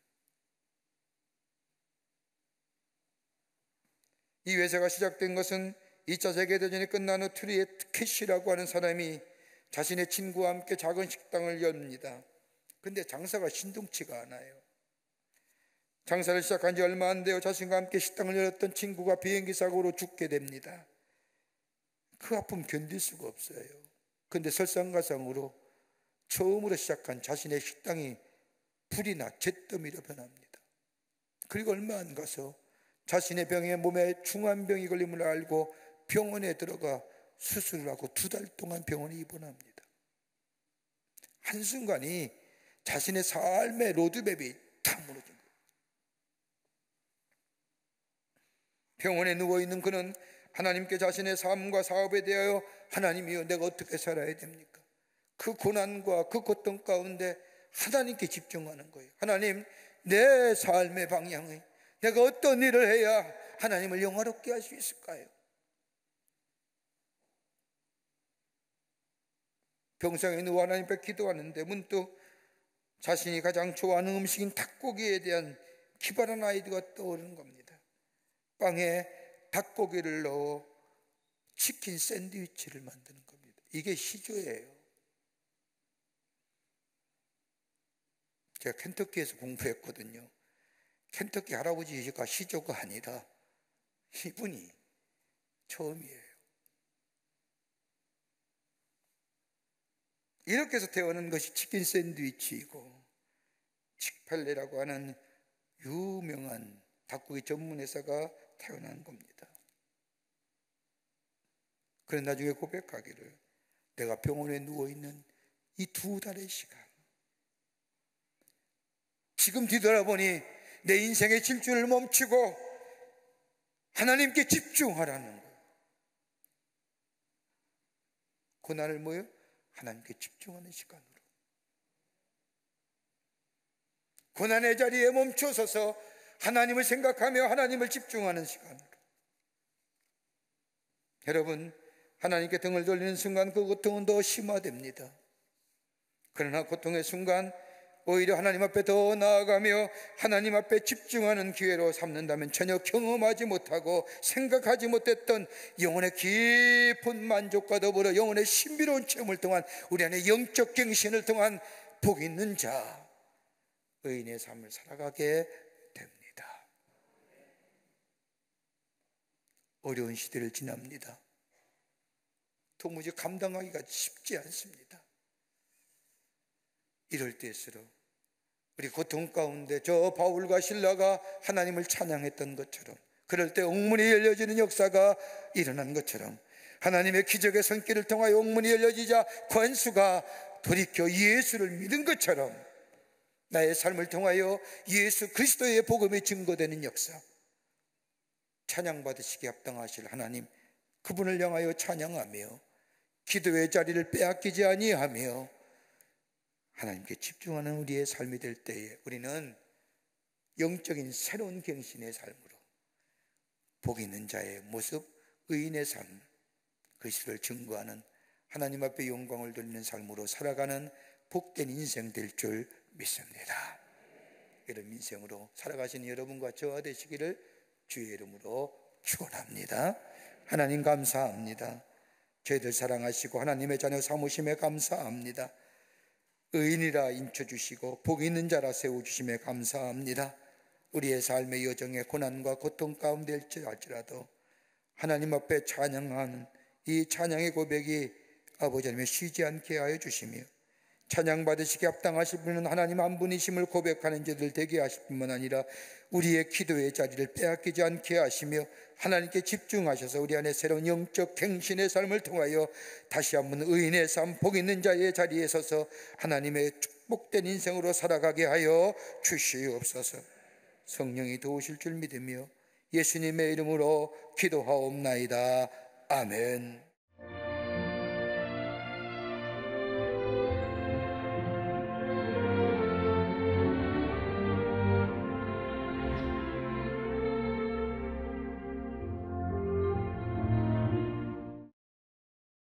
이 회사가 시작된 것은 2차 세계대전이 끝난 후 트리에트 캐시라고 하는 사람이 자신의 친구와 함께 작은 식당을 엽니다. 그런데 장사가 신동치가 않아요. 장사를 시작한 지 얼마 안 되어 자신과 함께 식당을 열었던 친구가 비행기 사고로 죽게 됩니다. 그 아픔 견딜 수가 없어요. 그런데 설상가상으로 처음으로 시작한 자신의 식당이 불이 나 잿더미로 변합니다. 그리고 얼마 안 가서 자신의 병에 몸에 중환병이 걸림을 알고 병원에 들어가 수술을 하고 2달 동안 병원에 입원합니다. 한순간이 자신의 삶의 로드맵이 탁 무너진 거예요. 병원에 누워있는 그는 하나님께 자신의 삶과 사업에 대하여 하나님이여 내가 어떻게 살아야 됩니까? 그 고난과 그 고통 가운데 하나님께 집중하는 거예요. 하나님, 내 삶의 방향이 내가 어떤 일을 해야 하나님을 영화롭게 할 수 있을까요? 병상에 누워 하나님 앞에 기도하는데 문득 자신이 가장 좋아하는 음식인 닭고기에 대한 기발한 아이디어가 떠오르는 겁니다. 빵에 닭고기를 넣어 치킨 샌드위치를 만드는 겁니다. 이게 시조예요. 제가 켄터키에서 공부했거든요. 켄터키 할아버지가 시조가 아니다. 이분이 처음이에요. 이렇게 해서 태어난 것이 치킨 샌드위치이고, 칙팔레라고 하는 유명한 닭고기 전문 회사가 태어난 겁니다. 그런 나중에 고백하기를, 내가 병원에 누워있는 이 2달의 시간, 지금 뒤돌아보니 내 인생의 질주를 멈추고 하나님께 집중하라는 거예요. 고난을 뭐예요? 하나님께 집중하는 시간으로. 고난의 자리에 멈춰서서 하나님을 생각하며 하나님을 집중하는 시간으로. 여러분, 하나님께 등을 돌리는 순간 그 고통은 더 심화됩니다. 그러나 고통의 순간 오히려 하나님 앞에 더 나아가며 하나님 앞에 집중하는 기회로 삼는다면 전혀 경험하지 못하고 생각하지 못했던 영혼의 깊은 만족과 더불어 영혼의 신비로운 체험을 통한 우리 안에 영적 갱신을 통한 복 있는 자, 의인의 삶을 살아가게 됩니다. 어려운 시대를 지납니다. 도무지 감당하기가 쉽지 않습니다. 이럴 때일수록 우리 고통 가운데 저 바울과 실라가 하나님을 찬양했던 것처럼, 그럴 때 옥문이 열려지는 역사가 일어난 것처럼, 하나님의 기적의 손길을 통하여 옥문이 열려지자 관수가 돌이켜 예수를 믿은 것처럼 나의 삶을 통하여 예수 그리스도의 복음이 증거되는 역사, 찬양받으시기에 합당하실 하나님, 그분을 향하여 찬양하며 기도의 자리를 빼앗기지 아니하며 하나님께 집중하는 우리의 삶이 될 때에 우리는 영적인 새로운 갱신의 삶으로 복 있는 자의 모습, 의인의 삶, 그리스도를 증거하는 하나님 앞에 영광을 돌리는 삶으로 살아가는 복된 인생 될 줄 믿습니다. 이런 인생으로 살아가시는 여러분과 저와 되시기를 주의 이름으로 축원합니다. 하나님 감사합니다. 저희들 사랑하시고 하나님의 자녀 삼으심에 감사합니다. 의인이라 인쳐주시고 복 있는 자라 세워주심에 감사합니다. 우리의 삶의 여정에 고난과 고통 가운데 할지라도 하나님 앞에 찬양하는 이 찬양의 고백이 아버지 하나님의 쉬지 않게 하여 주시며, 찬양 받으시기에 합당하실 분은 하나님 한 분이심을 고백하는 자들 되게 하실 뿐만 아니라 우리의 기도의 자리를 빼앗기지 않게 하시며 하나님께 집중하셔서 우리 안에 새로운 영적 갱신의 삶을 통하여 다시 한번 의인의 삶, 복 있는 자의 자리에 서서 하나님의 축복된 인생으로 살아가게 하여 주시옵소서. 성령이 도우실 줄 믿으며 예수님의 이름으로 기도하옵나이다. 아멘.